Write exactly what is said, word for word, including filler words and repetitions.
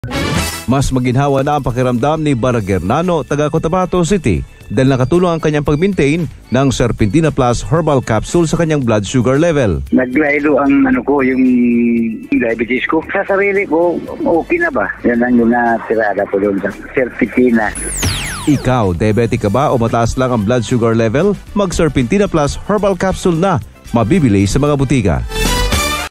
Mas maginhawa na ang pakiramdam ni Baragernano, taga Cotabato City, dahil nakatulong ang kanyang pag-maintain ng Serpentina Plus Herbal Capsule sa kanyang blood sugar level. Naglaylo ang ano ko, yung diabetes ko. Sa sarili ko, okay na ba? Yan ang yung natirada po doon sa Serpentina. Ikaw, diabetic ka ba o mataas lang ang blood sugar level? Mag Serpentina Plus Herbal Capsule na, mabibili sa mga butika.